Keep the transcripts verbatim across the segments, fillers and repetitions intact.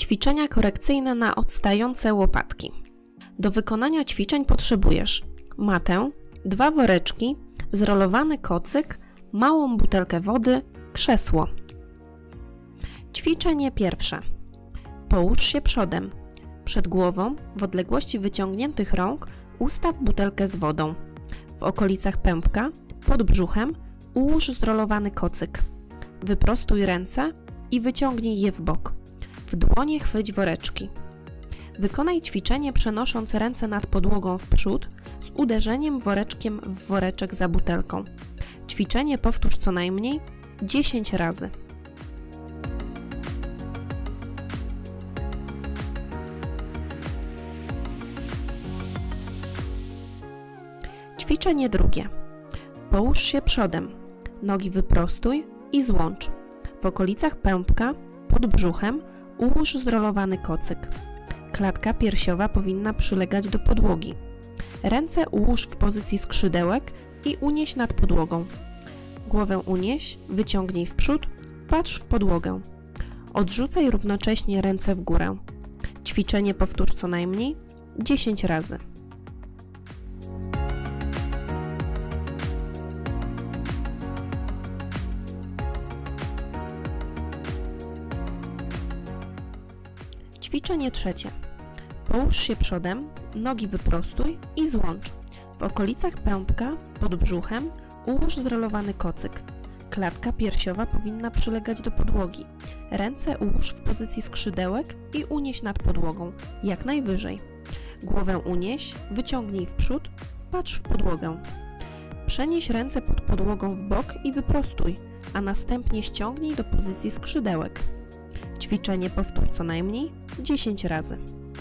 Ćwiczenia korekcyjne na odstające łopatki. Do wykonania ćwiczeń potrzebujesz matę, dwa woreczki, zrolowany kocyk, małą butelkę wody, krzesło. Ćwiczenie pierwsze. Połóż się przodem. Przed głową, w odległości wyciągniętych rąk, ustaw butelkę z wodą. W okolicach pępka, pod brzuchem, ułóż zrolowany kocyk. Wyprostuj ręce i wyciągnij je w bok. W dłonie chwyć woreczki. Wykonaj ćwiczenie przenosząc ręce nad podłogą w przód z uderzeniem woreczkiem w woreczek za butelką. Ćwiczenie powtórz co najmniej dziesięć razy. Ćwiczenie drugie. Połóż się przodem. Nogi wyprostuj i złącz. W okolicach pępka, pod brzuchem, ułóż zrolowany kocyk. Klatka piersiowa powinna przylegać do podłogi. Ręce ułóż w pozycji skrzydełek i unieś nad podłogą. Głowę unieś, wyciągnij w przód, patrz w podłogę. Odrzucaj równocześnie ręce w górę. Ćwiczenie powtórz co najmniej dziesięć razy. Ćwiczenie trzecie. Połóż się przodem, nogi wyprostuj i złącz. W okolicach pępka, pod brzuchem, ułóż zrolowany kocyk. Klatka piersiowa powinna przylegać do podłogi. Ręce ułóż w pozycji skrzydełek i unieś nad podłogą, jak najwyżej. Głowę unieś, wyciągnij w przód, patrz w podłogę. Przenieś ręce pod podłogą w bok i wyprostuj, a następnie ściągnij do pozycji skrzydełek. Ćwiczenie powtórz co najmniej dziesięć razy.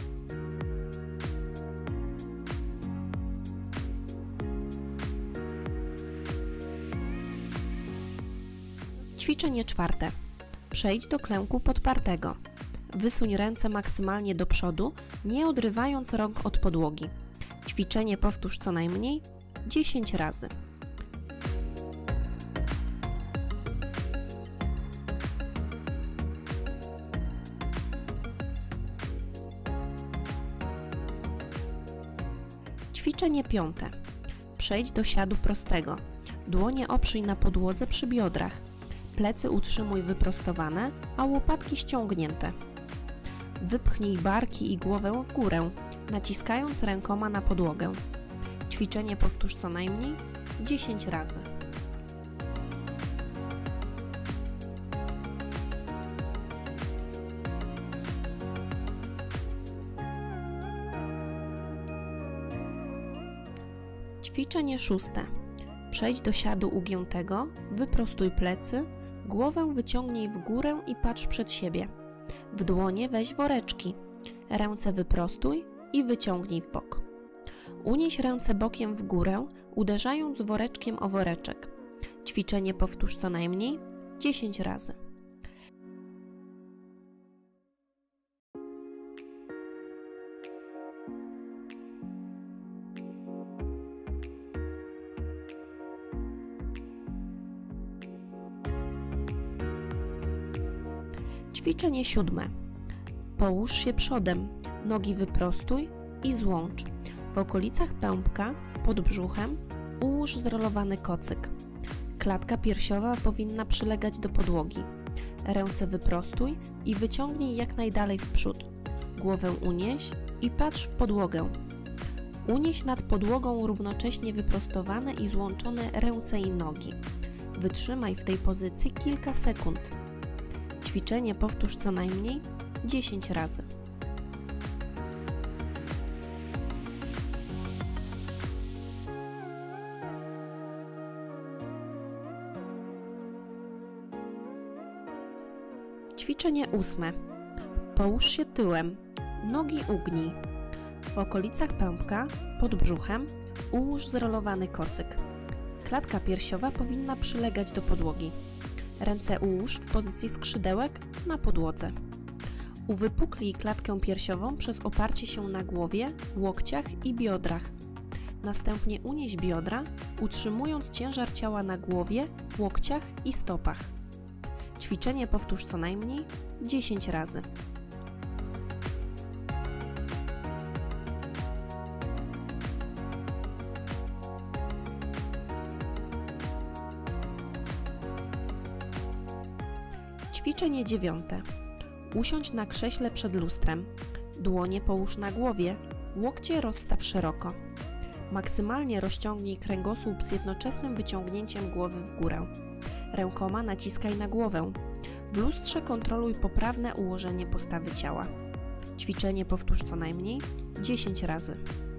Ćwiczenie czwarte. Przejdź do klęku podpartego. Wysuń ręce maksymalnie do przodu, nie odrywając rąk od podłogi. Ćwiczenie powtórz co najmniej dziesięć razy. Ćwiczenie piąte. Przejdź do siadu prostego. Dłonie oprzyj na podłodze przy biodrach. Plecy utrzymuj wyprostowane, a łopatki ściągnięte. Wypchnij barki i głowę w górę, naciskając rękoma na podłogę. Ćwiczenie powtórz co najmniej dziesięć razy. Ćwiczenie szóste. Przejdź do siadu ugiętego, wyprostuj plecy, głowę wyciągnij w górę i patrz przed siebie. W dłonie weź woreczki. Ręce wyprostuj i wyciągnij w bok. Unieś ręce bokiem w górę, uderzając woreczkiem o woreczek. Ćwiczenie powtórz co najmniej dziesięć razy. Ćwiczenie siódme. Połóż się przodem, nogi wyprostuj i złącz. W okolicach pępka, pod brzuchem, ułóż zrolowany kocyk. Klatka piersiowa powinna przylegać do podłogi. Ręce wyprostuj i wyciągnij jak najdalej w przód. Głowę unieś i patrz w podłogę. Unieś nad podłogą równocześnie wyprostowane i złączone ręce i nogi. Wytrzymaj w tej pozycji kilka sekund. Ćwiczenie powtórz co najmniej dziesięć razy. Ćwiczenie ósme. Połóż się tyłem, nogi ugnij. W okolicach pępka, pod brzuchem, ułóż zrolowany kocyk. Klatka piersiowa powinna przylegać do podłogi. Ręce ułóż w pozycji skrzydełek na podłodze. Uwypuklij klatkę piersiową przez oparcie się na głowie, łokciach i biodrach. Następnie unieś biodra, utrzymując ciężar ciała na głowie, łokciach i stopach. Ćwiczenie powtórz co najmniej dziesięć razy. Ćwiczenie dziewiąte. Usiądź na krześle przed lustrem. Dłonie połóż na głowie, łokcie rozstaw szeroko. Maksymalnie rozciągnij kręgosłup z jednoczesnym wyciągnięciem głowy w górę. Rękoma naciskaj na głowę. W lustrze kontroluj poprawne ułożenie postawy ciała. Ćwiczenie powtórz co najmniej dziesięć razy.